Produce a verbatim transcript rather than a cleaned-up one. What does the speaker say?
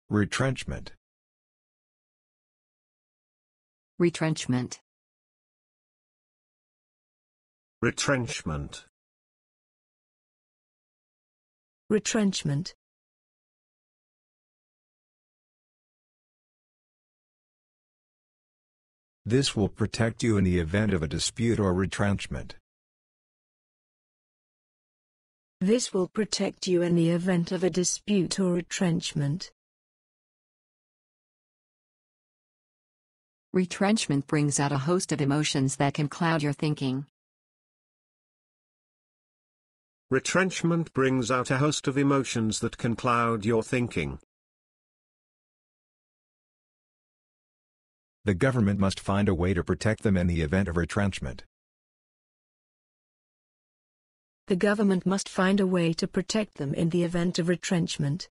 Retrenchment. Retrenchment. Retrenchment. Retrenchment. This will protect you in the event of a dispute or retrenchment. This will protect you in the event of a dispute or retrenchment. Retrenchment brings out a host of emotions that can cloud your thinking. Retrenchment brings out a host of emotions that can cloud your thinking. The government must find a way to protect them in the event of retrenchment. The government must find a way to protect them in the event of retrenchment.